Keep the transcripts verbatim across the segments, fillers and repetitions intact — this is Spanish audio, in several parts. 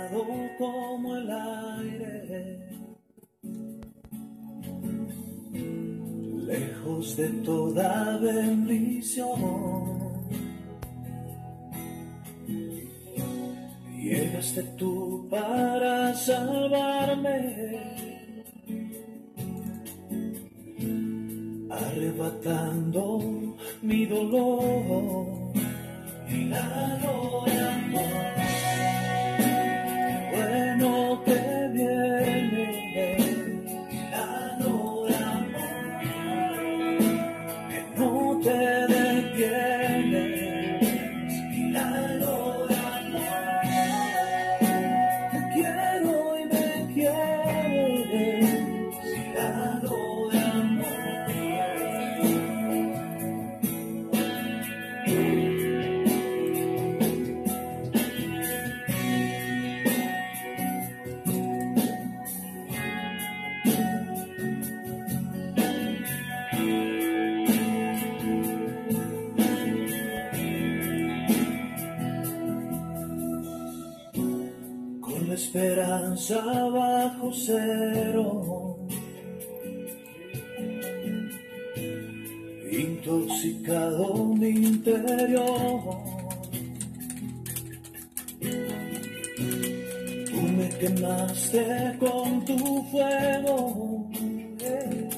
pesado como el aire, lejos de toda bendición. Llegaste tú para salvarme, arrebatando mi dolor. Milagro de amor, bueno que viene. Milagro de amor, que no te detienes. Milagro de amor, te quiero y me quieres. Milagro de amor. Esperanza bajo cero, intoxicado mi interior. Tú me quemaste con tu fuego, eh,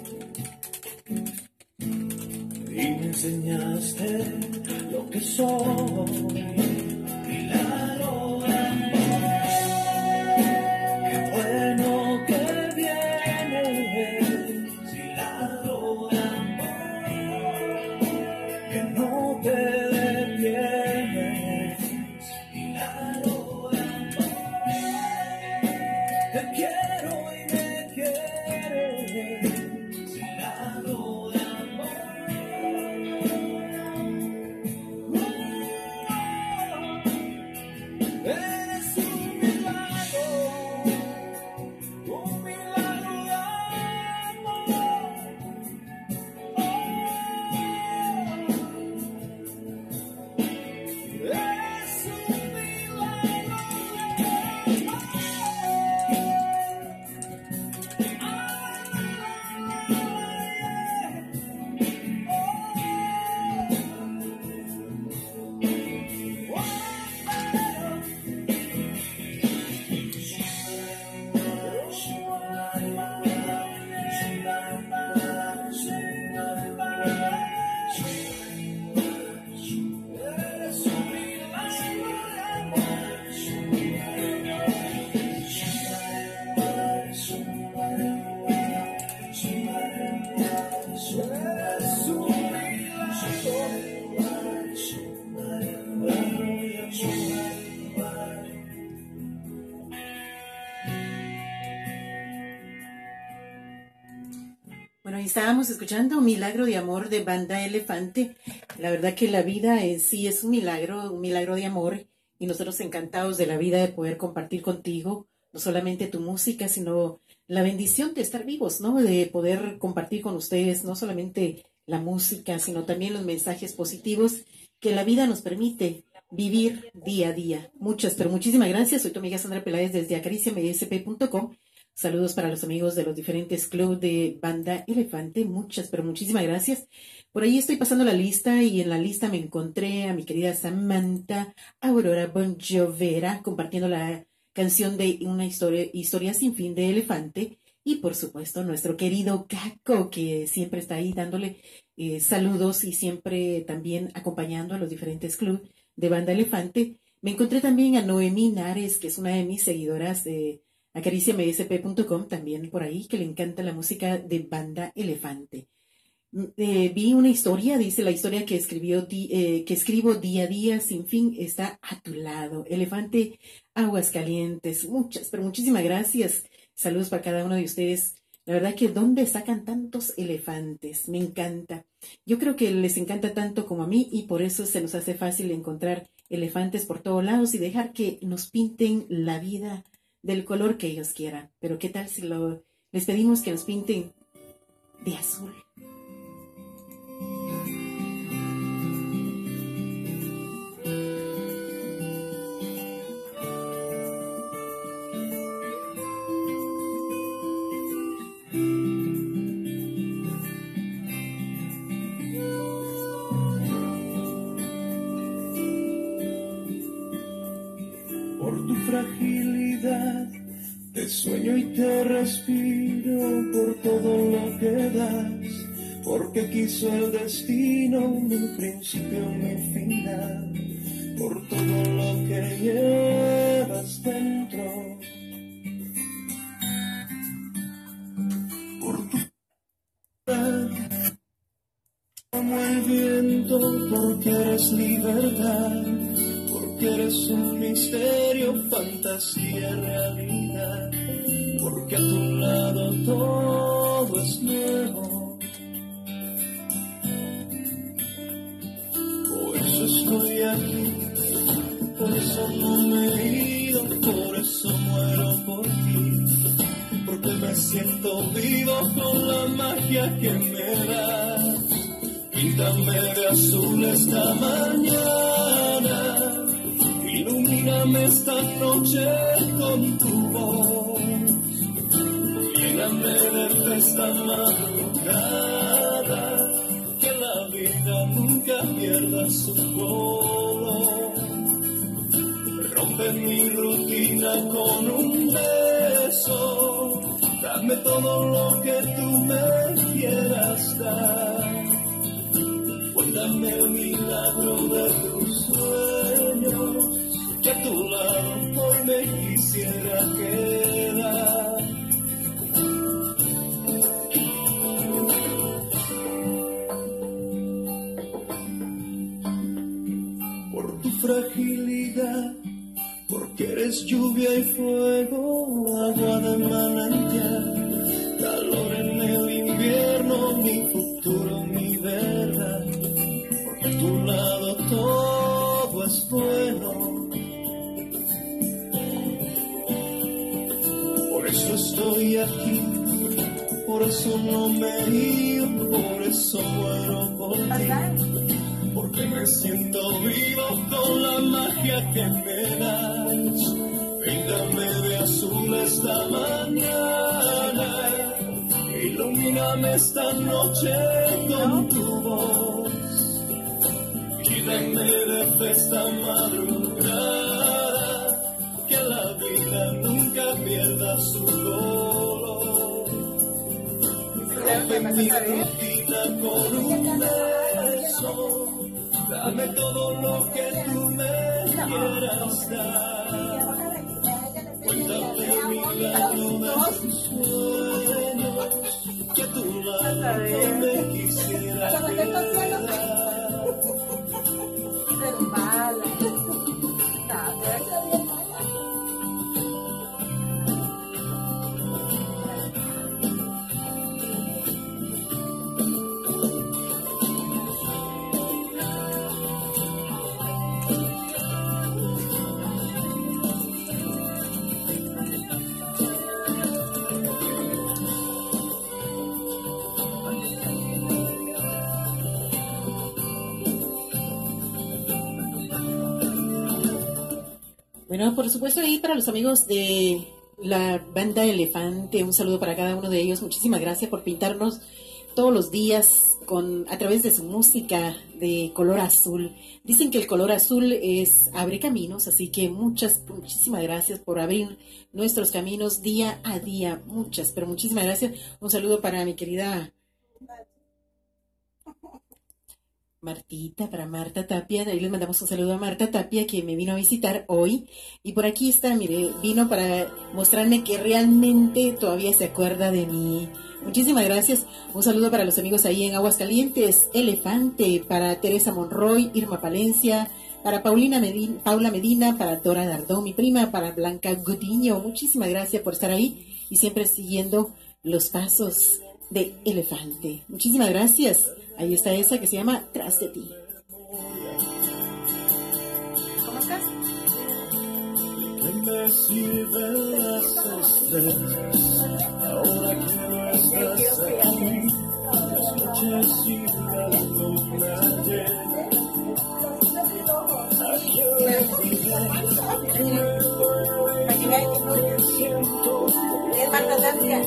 y me enseñaste lo que soy. Milagro de amor, bueno que vienes. Milagro de amor, que no te detienes. Milagro de amor, te quiero y me quieres. Milagro de amor, eres un milagro. Un milagro de amor, oh, es un milagro de amor, Bueno, ahí estábamos escuchando Milagro de Amor de Banda Elefante. La verdad que la vida en sí es un milagro, un milagro de amor, y nosotros encantados de la vida de poder compartir contigo no solamente tu música, sino la bendición de estar vivos, ¿no? De poder compartir con ustedes no solamente la música, sino también los mensajes positivos que la vida nos permite vivir día a día. Muchas, pero muchísimas gracias. Soy tu amiga Sandra Peláez desde acaricia m s p punto com. Saludos para los amigos de los diferentes clubs de Banda Elefante. Muchas, pero muchísimas gracias. Por ahí estoy pasando la lista y en la lista me encontré a mi querida Samantha Aurora Bonjovera compartiendo la canción de Una historia, historia sin fin de Elefante. Y por supuesto nuestro querido Caco, que siempre está ahí dándole eh, saludos y siempre también acompañando a los diferentes clubs de Banda Elefante. Me encontré también a Noemí Nares, que es una de mis seguidoras de acaricia m s p punto com, también por ahí, que le encanta la música de Banda Elefante. Eh, vi una historia, dice la historia que escribió di, eh, que escribo día a día sin fin está a tu lado. Elefante Aguascalientes. Muchas, pero muchísimas gracias. Saludos para cada uno de ustedes. La verdad que ¿dónde sacan tantos elefantes? Me encanta. Yo creo que les encanta tanto como a mí y por eso se nos hace fácil encontrar elefantes por todos lados y dejar que nos pinten la vida del color que ellos quieran. Pero ¿qué tal si lo, les pedimos que nos pinten de azul? porque quiso el destino mi principio, mi final, por todo lo que llevas dentro, por tu como el viento, porque eres libertad, porque eres un misterio, fantasía, realidad, porque a tu lado todo es nuevo. Por eso estoy aquí, por eso no me he ido, por eso muero por ti, porque me siento vivo con la magia que me das. Píntame de azul esta mañana, ilumíname esta noche con tu voz, lléname de esta madrugada, que la vida nunca pierda su color. Rompe mi rutina con un beso, dame todo lo que tú me quieras dar. Cuéntame el milagro de tus sueños, que a tu lado hoy me quisiera quedar. Por tu fragilidad, porque eres lluvia y fuego, agua de manantial, calor en el invierno, mi futuro, mi verdad. A tu lado todo es bueno, por eso estoy aquí, por eso no me he ido, por eso muero por ti, porque me siento vivo con la magia que me das. Píntame de azul esta mañana, ilumíname esta noche con tu voz, lléname de esta madrugada, que la vida nunca pierda su color. Rompe mi rutina con un beso, dame todo lo que tú me quieras dar. Cuéntame el milagro de tus sueños, que a tu lado no me quisiera quedar. Pero mala. Bueno, por supuesto, ahí para los amigos de la banda Elefante, un saludo para cada uno de ellos. Muchísimas gracias por pintarnos todos los días con a través de su música de color azul. Dicen que el color azul es abre caminos, así que muchas, muchísimas gracias por abrir nuestros caminos día a día. Muchas, pero muchísimas gracias. Un saludo para mi querida Martita, para Marta Tapia. De ahí les mandamos un saludo a Marta Tapia, que me vino a visitar hoy. Y por aquí está, mire, vino para mostrarme que realmente todavía se acuerda de mí. Muchísimas gracias. Un saludo para los amigos ahí en Aguascalientes, Elefante, para Teresa Monroy, Irma Palencia, para Paulina Medina, Paula Medina, para Dora Dardón, mi prima, para Blanca Gudiño. Muchísimas gracias por estar ahí y siempre siguiendo los pasos de Elefante. Muchísimas gracias. Ahí está esa que se llama Tras de ti. ¿Cómo estás? ¿Qué me sirven las estrellas ahora que no estás aquí? Las noches siguen como ayer. Aquí me que me duele, que siento. Es Marta Tapia.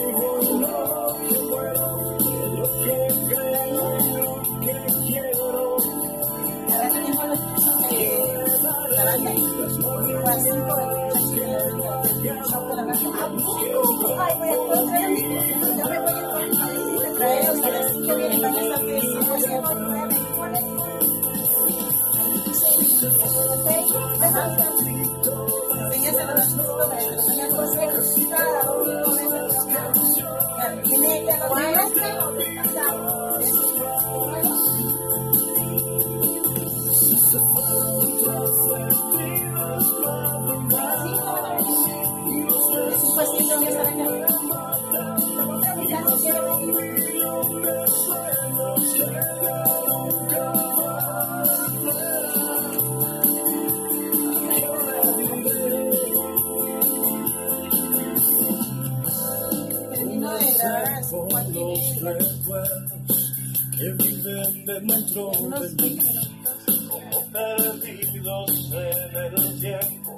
Ay, voy a traer, ya me voy a traer, o sea, que viene para esa que Que viven dentro de mí, como perdidos en el tiempo.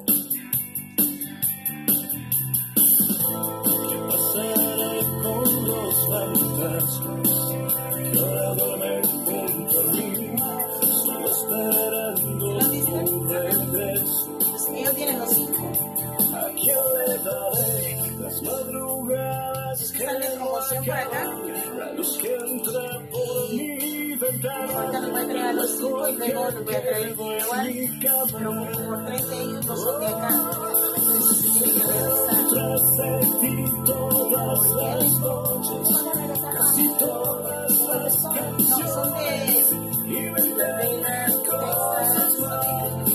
¿Qué pasará con los fantasmas que ahora duermen junto a mí, solo esperando tu regreso? Ellos tienen los cinco. ¿A quién le daré las madrugadas que Están de promoción por acá. la luz que entra por mi ventana? Ahorita los voy a traer a los cinco y luego los voy a traer igual, pero como por treinta ellos no son de acá. Entonces tienen que regresar. Tras de ti todas las noches, casi todas las No, canciones, son de y vendrán cosas nuevas.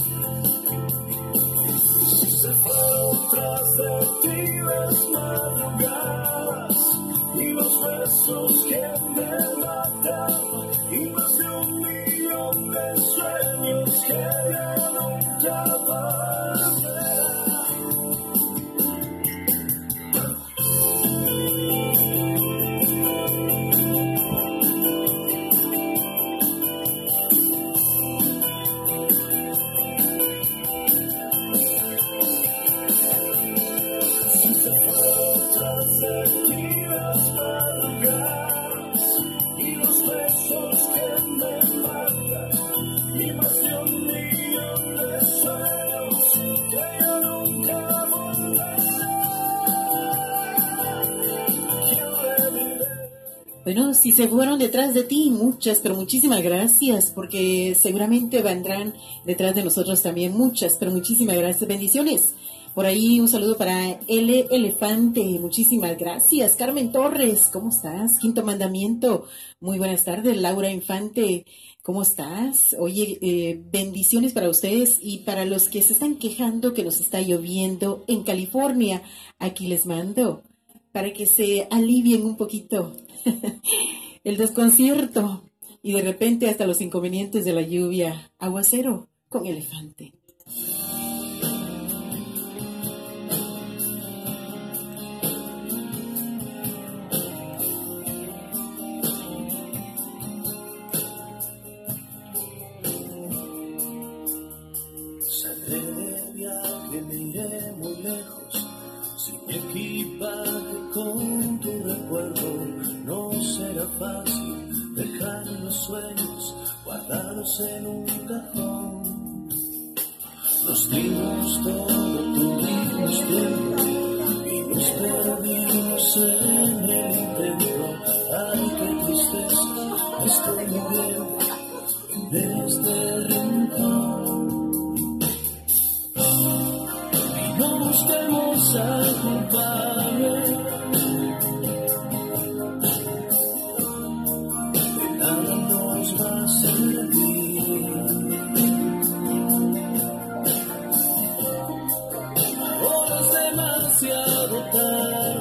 Si se fueron tras de ti las madrugadas y los besos que me matan, y más de un millón de sueños que ya nunca volverán. Bueno, si se fueron detrás de ti, muchas, pero muchísimas gracias, porque seguramente vendrán detrás de nosotros también muchas, pero muchísimas gracias, bendiciones. Por ahí un saludo para L. Elefante, muchísimas gracias. Carmen Torres, ¿cómo estás? Quinto Mandamiento, muy buenas tardes. Laura Infante, ¿cómo estás? Oye, eh, bendiciones para ustedes y para los que se están quejando que nos está lloviendo en California. Aquí les mando para que se alivien un poquito el desconcierto y de repente hasta los inconvenientes de la lluvia. Aguacero con Elefante. Saldré de viaje, me iré muy lejos, sin equipaje, con tu recuerdo. No será fácil dejar los sueños guardados en un cajón. Nos dimos todo, tuvimos tiempo y nos perdimos en el intento. Ay, qué tristeza, estoy viviendo en este rincón. Y no busquemos al culpable, de nada nos va a servir. Ahora es demasiado tarde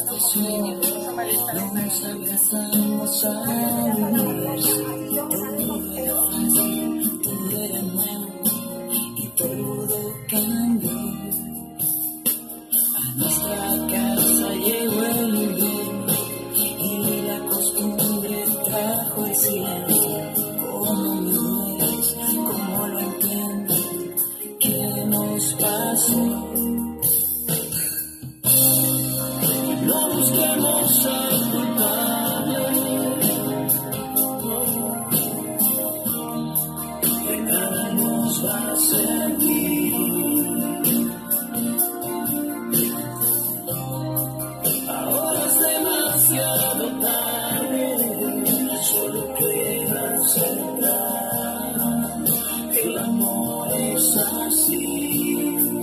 nos abrazamos a unirse. Todo era fácil, todo era nuevo y todo cambió. A nuestra casa llegó el invierno y la costumbre trajo el silencio. ¿Cómo me dueles? ¿Cómo lo entiendo? ¿Qué nos pasó? No busquemos al culpable, de nada nos va a servir. Ahora es demasiado tarde, solo queda aceptar que el amor es así.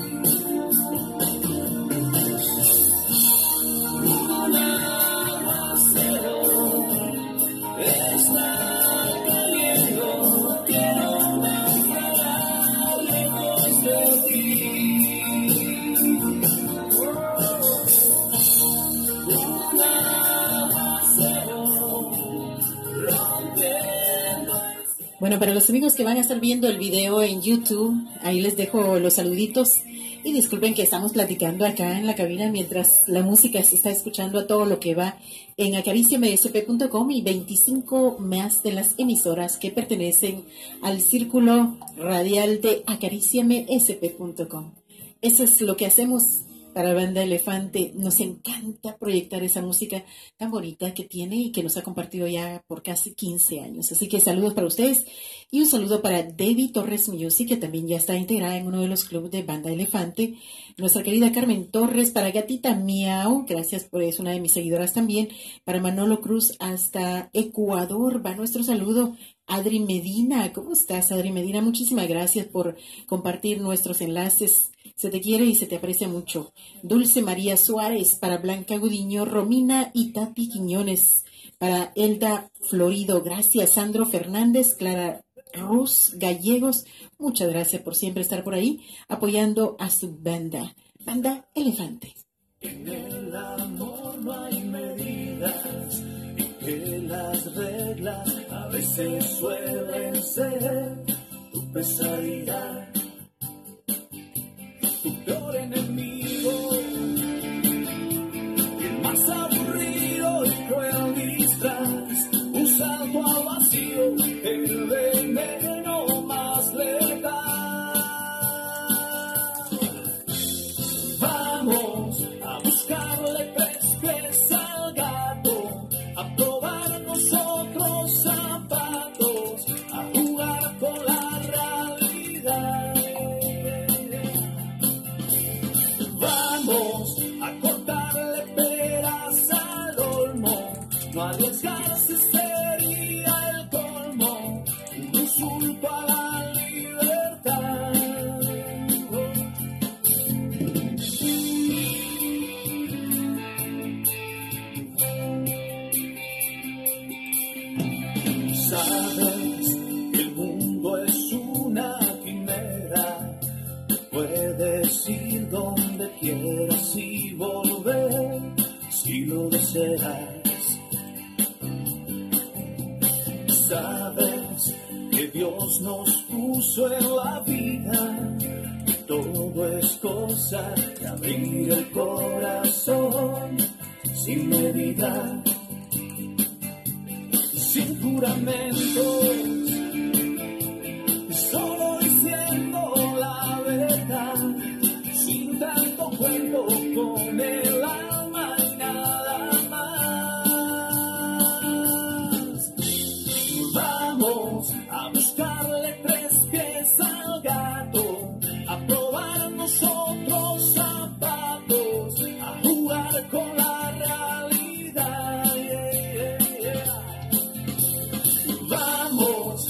Bueno, para los amigos que van a estar viendo el video en YouTube, ahí les dejo los saluditos y disculpen que estamos platicando acá en la cabina mientras la música se está escuchando a todo lo que va en acaricia m s p punto com y veinticinco más de las emisoras que pertenecen al círculo radial de acaricia m s p punto com. Eso es lo que hacemos para Banda Elefante. Nos encanta proyectar esa música tan bonita que tiene y que nos ha compartido ya por casi quince años. Así que saludos para ustedes y un saludo para Debbie Torres Music, que también ya está integrada en uno de los clubes de Banda Elefante. Nuestra querida Carmen Torres, para Gatita Miau, gracias por eso, una de mis seguidoras también. Para Manolo Cruz hasta Ecuador va nuestro saludo. Adri Medina, ¿cómo estás, Adri Medina? Muchísimas gracias por compartir nuestros enlaces. Se te quiere y se te aprecia mucho. Dulce María Suárez, para Blanca Gudiño, Romina y Tati Quiñones. Para Elda Florido, gracias. Sandro Fernández, Clara Ruz Gallegos, muchas gracias por siempre estar por ahí apoyando a su banda, Banda Elefante. En el amor no hay medidas y que las reglas a veces suelen ser tu pesadilla, tu peor enemigo, el más aburrido y cruel disfraz, un salto al vacío, el veneno más letal. Vamos a buscarle tres pies al gato, a probar nosotros zapatos, a jugar con la realidad. Vamos a cortarle peras al olmo, no arriesgarse sería el colmo, un insulto a la libertad. Sabes que el mundo es una quimera, puedes ir donde quieras y volver si lo deseas. Sabes que Dios nos puso en la vida y todo es cosa de abrir el corazón sin medida, sin juramentos, solo diciendo la verdad, sin tanto cuento con el alma y nada más. Vamos a buscarle tres pies al gato, a probar nosotros zapatos, a jugar con la realidad. Yeah, yeah, yeah. Vamos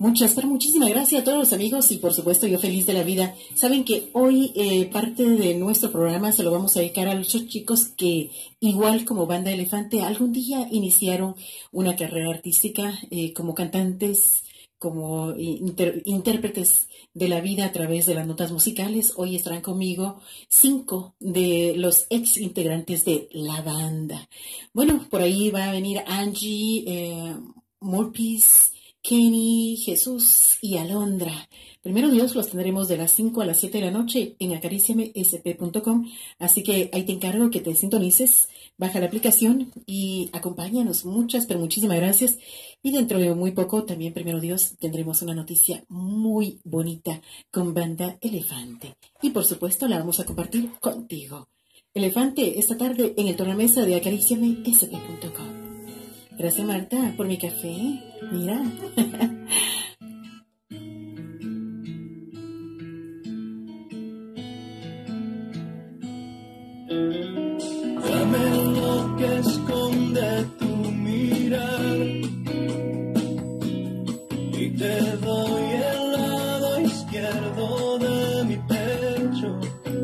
Muchas, pero muchísimas gracias a todos los amigos y por supuesto yo feliz de la vida. Saben que hoy eh, parte de nuestro programa se lo vamos a dedicar a los chicos que igual como Banda Elefante algún día iniciaron una carrera artística eh, como cantantes, como inter, intérpretes de la vida a través de las notas musicales. Hoy estarán conmigo cinco de los ex integrantes de la banda. Bueno, por ahí va a venir Angie, eh, Morpis, Kenny, Jesús y Alondra. Primero Dios, los tendremos de las cinco a las siete de la noche en acariciame s p punto com. Así que ahí te encargo que te sintonices, baja la aplicación y acompáñanos. Muchas, pero muchísimas gracias. Y dentro de muy poco, también primero Dios, tendremos una noticia muy bonita con Banda Elefante. Y por supuesto la vamos a compartir contigo. Elefante, esta tarde en el tornamesa de acariciame s p punto com. Gracias Marta por mi café. Mira. Dame lo que esconde tu mirar y te doy el lado izquierdo de mi pecho.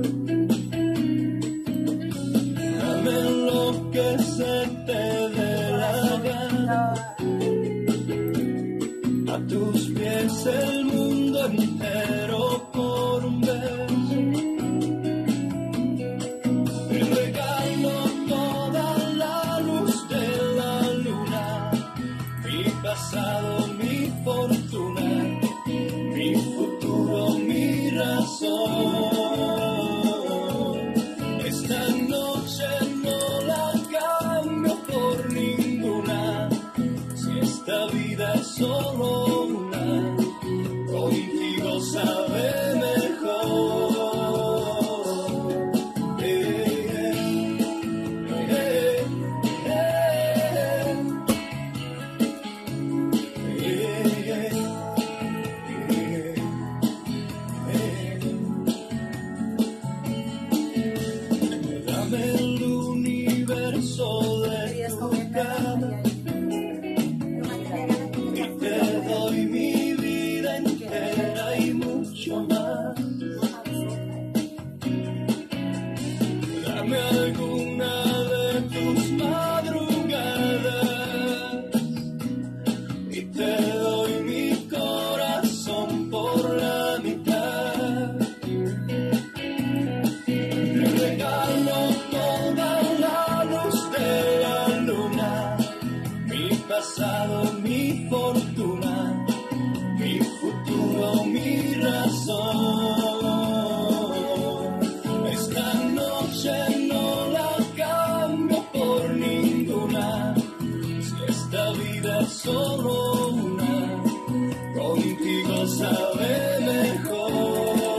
Dame lo que se te dé la gana. A tus pies el mundo entero por un beso. Y regalo toda la luz de la luna, mi pasado, mi fortuna, mi futuro, mi razón. Esta noche no la cambio por ninguna. Si esta vida es solo una, contigo sabe mejor. Eh, eh, eh, eh, eh, eh, eh. Dame el universo de tu cara. Te doy mi vida entera y mucho más. Dame alguna de tus madrugadas y te doy mi corazón por la mitad. Te regalo toda la luz de la luna, mi pasado, mi fortuna, mi futuro, mi razón. Esta noche no la cambio por ninguna. Si esta vida es solo una, contigo sabe mejor.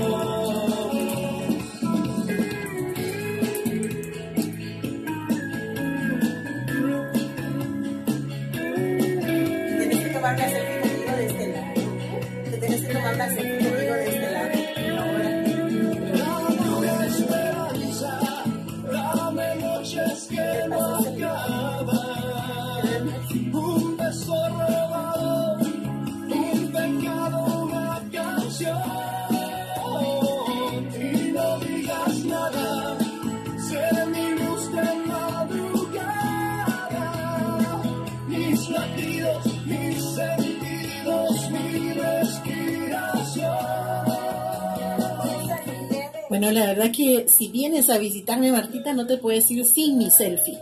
Tienes que tomar la selfie conmigo de este lado. Te tienes que tomar la selfie conmigo de este lado. Ahora. Dame esperanza, dame noches que no acaban. Un beso robado, un pecado, una canción. Y no digas nada, sé mi luz de madrugada. Mis latidos, mis sentidos, mi respiración. Bueno, la verdad que si vienes a visitarme, Martita, no te puedes ir sin mi selfie.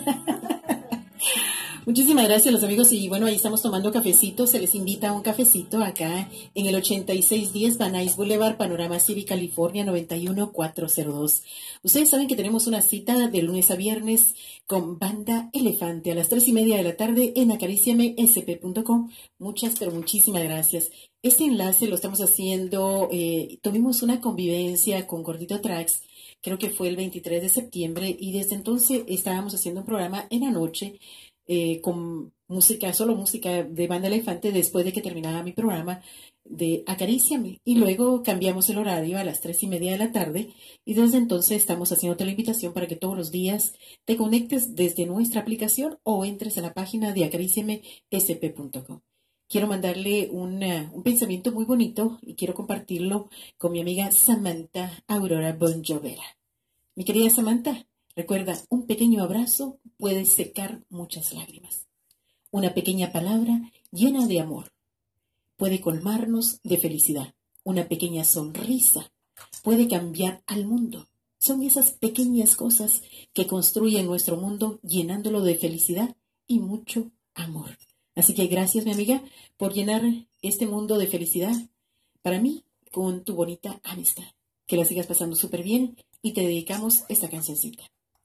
Muchísimas gracias los amigos y bueno, ahí estamos tomando cafecito, se les invita a un cafecito acá en el ochenta y seis diez Van Nuys Boulevard, Panorama City, California, noventa y uno cuatrocientos dos. Ustedes saben que tenemos una cita de lunes a viernes con Banda Elefante a las tres y media de la tarde en acariciame s p punto com. Muchas, pero muchísimas gracias. Este enlace lo estamos haciendo, eh, tuvimos una convivencia con Gordito Tracks, creo que fue el veintitrés de septiembre y desde entonces estábamos haciendo un programa en la noche eh, con música, solo música de Banda Elefante después de que terminaba mi programa de Acaríciame. Y luego cambiamos el horario a las tres y media de la tarde y desde entonces estamos haciéndote la invitación para que todos los días te conectes desde nuestra aplicación o entres a la página de acariciame s p punto com. quiero mandarle una, un pensamiento muy bonito y quiero compartirlo con mi amiga Samantha Aurora Bonjovera. Mi querida Samantha, recuerda, un pequeño abrazo puede secar muchas lágrimas. Una pequeña palabra llena de amor puede colmarnos de felicidad. Una pequeña sonrisa puede cambiar al mundo. Son esas pequeñas cosas que construyen nuestro mundo llenándolo de felicidad y mucho amor. Así que gracias, mi amiga, por llenar este mundo de felicidad para mí con tu bonita amistad. Que la sigas pasando súper bien y te dedicamos esta cancioncita.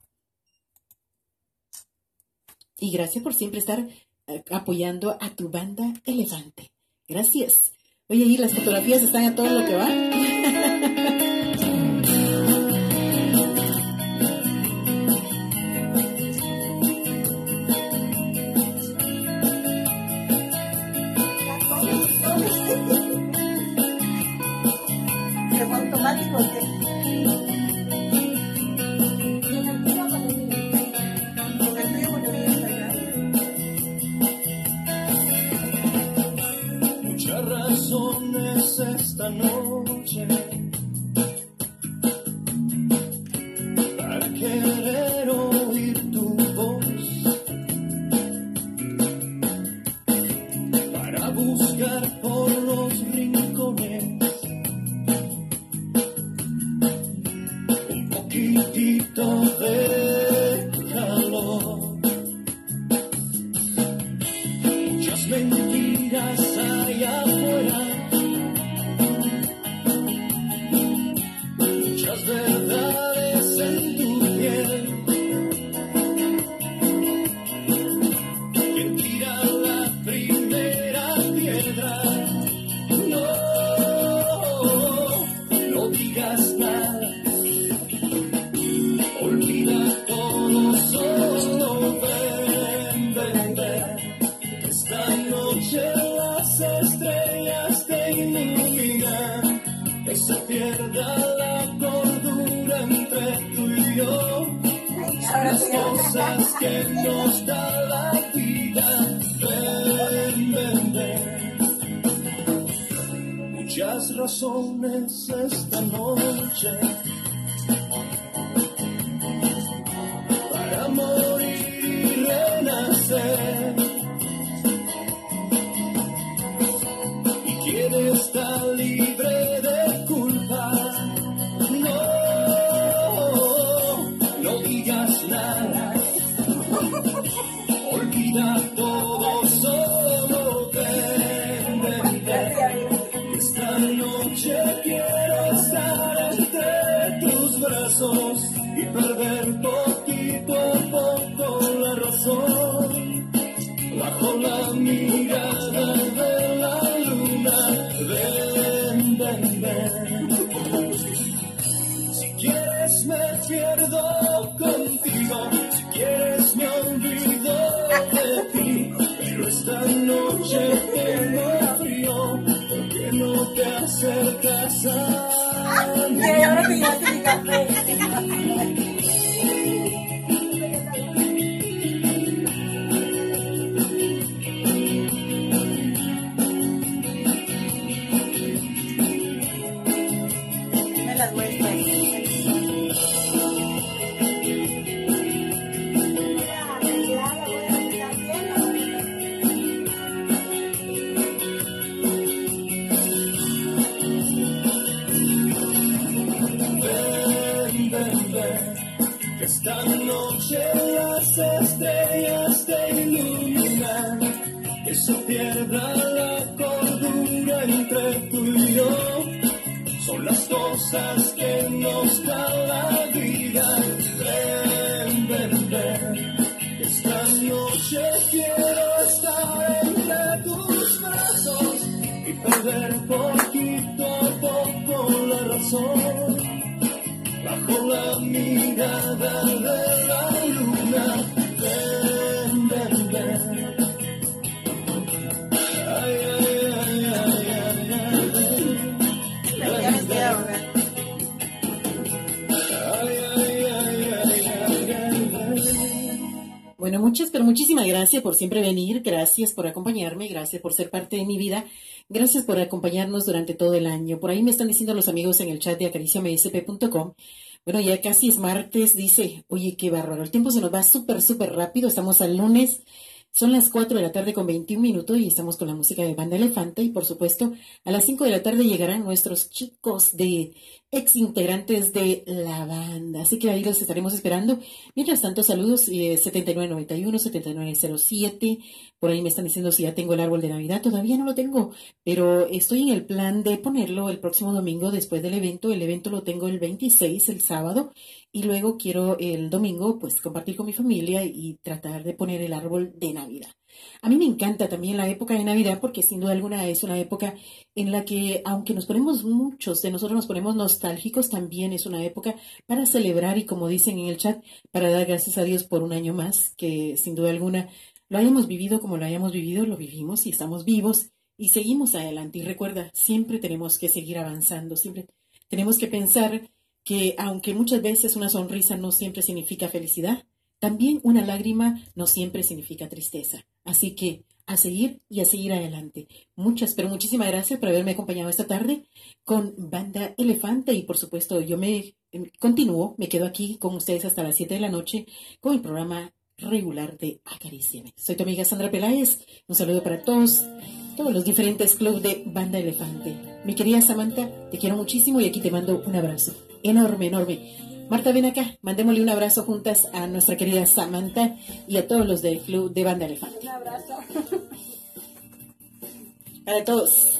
Y gracias por siempre estar eh, apoyando a tu banda Elefante. Gracias. Oye, ahí las fotografías están a todo lo que va. ¿Es automático o qué? Muchas razones esta noche para querer oír tu voz, para buscar por los rincones un poquitito de calor. Muchas mentiras allá afuera, muchas verdades en tu piel. ¿Quién tira la primera piedra? No, no digas nada. Olvida todo, solo ven, ven, ven. Esta noche las estrellas te iluminan, que se pierda la cordura entre tú y yo. Son las cosas que nos da la vida. Ven, ven, ven. Muchas razones esta noche para morir y renacer. Y quien está libre de culpa, no, no digas nada. Olvida todo, solo ven, ven, ven. Esta noche quiero estar entre tus brazos y perder poquito a poco la razón. Bajo la mirada de la luna, ven, ven, ven. Si quieres me pierdo contigo, si quieres me olvido de ti, pero esta noche tengo frío, porque no te acercas a mí. Y ahora que ya te mi café. Me las muestras. Ven, ven, ven, que esta noche las estrellas te iluminan, que se pierda la cordura entre tú y yo. Son las cosas que nos da la vida. Ven, ven, ven, que esta noche quiero estar entre tus brazos y perder poquito a poco la razón. Bajo la mirada de la luna, ven, ven, ven. Ay, ay, ay, ay, ay, ay. Ya me estoy ahogando. Ay, ay, ay, ay, ay, ay, ay. Bueno, muchas, pero muchísimas gracias por siempre venir, gracias por acompañarme, gracias por ser parte de mi vida, gracias por acompañarnos durante todo el año. Por ahí me están diciendo los amigos en el chat de acariciame s p punto com. Bueno, ya casi es martes, dice, oye, qué bárbaro, el tiempo se nos va súper, súper rápido, estamos al lunes. Son las cuatro de la tarde con veintiún minutos y estamos con la música de Banda Elefante y por supuesto a las cinco de la tarde llegarán nuestros chicos de ex integrantes de la banda, así que ahí los estaremos esperando. Mientras tanto, saludos eh, setenta y nueve noventa y uno, setenta y nueve cero siete, por ahí me están diciendo si ya tengo el árbol de Navidad, todavía no lo tengo, pero estoy en el plan de ponerlo el próximo domingo después del evento. El evento lo tengo el veintiséis, el sábado, y luego quiero el domingo pues compartir con mi familia y tratar de poner el árbol de Navidad. A mí me encanta también la época de Navidad porque sin duda alguna es una época en la que, aunque nos ponemos muchos de nosotros nos ponemos nostálgicos, también es una época para celebrar y, como dicen en el chat, para dar gracias a Dios por un año más, que sin duda alguna lo hayamos vivido como lo hayamos vivido, lo vivimos y estamos vivos y seguimos adelante. Y recuerda, siempre tenemos que seguir avanzando, siempre tenemos que pensar que aunque muchas veces una sonrisa no siempre significa felicidad, también una lágrima no siempre significa tristeza. Así que a seguir y a seguir adelante. Muchas, pero muchísimas gracias por haberme acompañado esta tarde con Banda Elefante y por supuesto yo me eh, continúo, me quedo aquí con ustedes hasta las siete de la noche con el programa regular de Acaríciame. Soy tu amiga Sandra Peláez. Un saludo para todos, todos los diferentes clubes de Banda Elefante. Mi querida Samantha, te quiero muchísimo y aquí te mando un abrazo enorme, enorme. Marta, ven acá, mandémosle un abrazo juntas a nuestra querida Samantha y a todos los del club de Banda Elefante. Un abrazo. Para todos.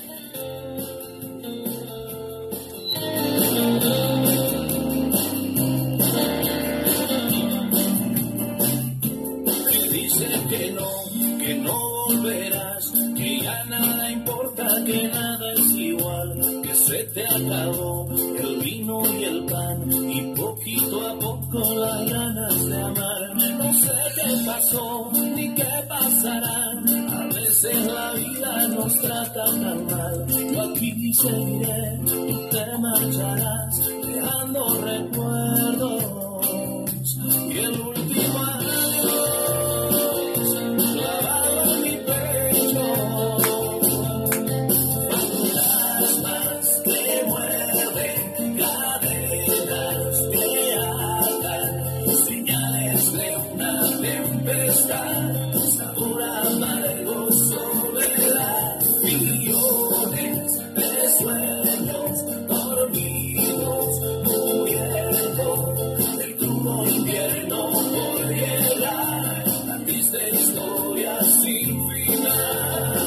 Que dicen que no, que no volverás, que ya nada importa, que nada es igual, que se te acabó el vino y el pan y poquito a poco las ganas de amar. No sé qué pasó ni qué pasará, a veces la vida nos trata tan mal. Yo aquí seguiré, tú te marcharás dejando recuerdos y el último adiós clavado en mi pecho. Fantasmas que muerden, cadenas que atan, señales de una tempestad, sabor amargo, soledad, millones de sueños dormidos, muriendo del crudo invierno por llegar, la triste historia sin final.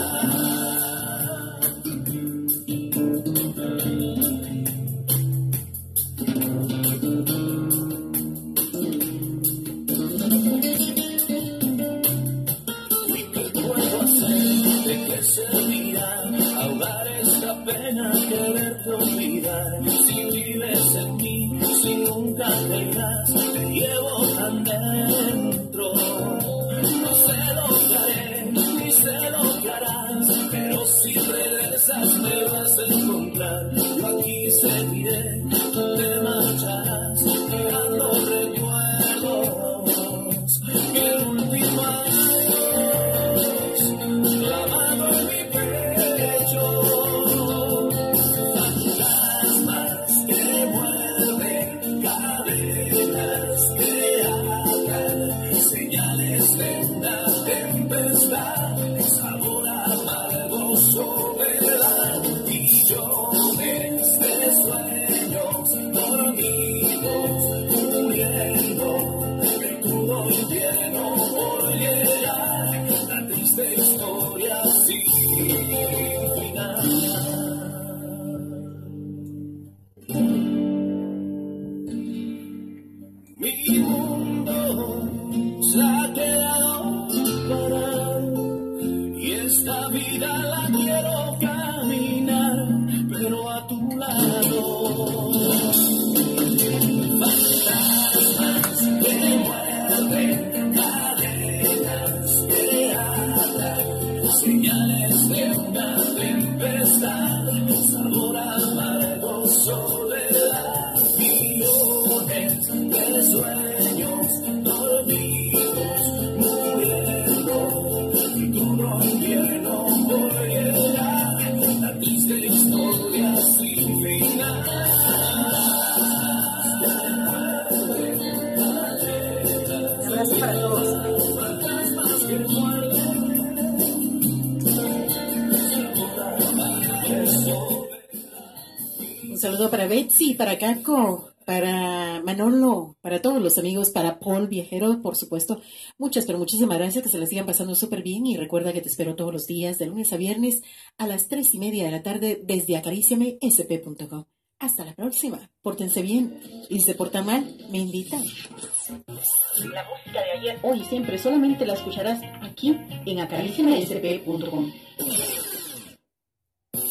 ¿De qué servirá ahogar esta pena que verte olvidar? Si vives en mí, si nunca te irás, te llevo tan dentro. No sé lo que haré, ni sé lo que harás, pero si regresas me vas a encontrar. Yo aquí seguiré, tú te marcharás, dejando recuerdos. Y el último clavado en mi pecho, fantasmas que muerden, cadenas que atan, señales de una tempestad, sabor amargo, soledad, millones de sueños dormidos, muriendo del crudo invierno por llegar, la triste historia sin final. Mi mundo se ha quedado parado y esta vida la quiero caminar, pero a tu lado. Fantasmas que muerden, cadenas que atan, señales de una tempestad, sabor amargo, soledad, millones de sueños dormidos, Un saludo para Betsy, para Caco, para Manolo, para todos los amigos, para Paul Viajero, por supuesto. Muchas, pero muchísimas gracias, que se la sigan pasando súper bien y recuerda que te espero todos los días, de lunes a viernes, a las tres y media de la tarde, desde acaríciame ese pe punto com. Hasta la próxima. Pórtense bien y si se portan mal, me invitan. La música de ayer, hoy y siempre, solamente la escucharás aquí en acaríciame ese pe punto com.